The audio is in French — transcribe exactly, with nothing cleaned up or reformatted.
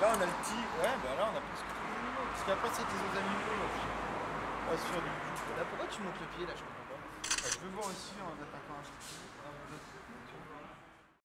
Là, on a le petit. Ouais, bah là, on a presque tout le niveau. Parce qu'après, c'est tes autres animaux. Là, pas sur du coup. Là, pourquoi tu montes le pied là? Je comprends pas. Bah, je veux voir aussi en attaquant un petit peu. Ah, vous êtes-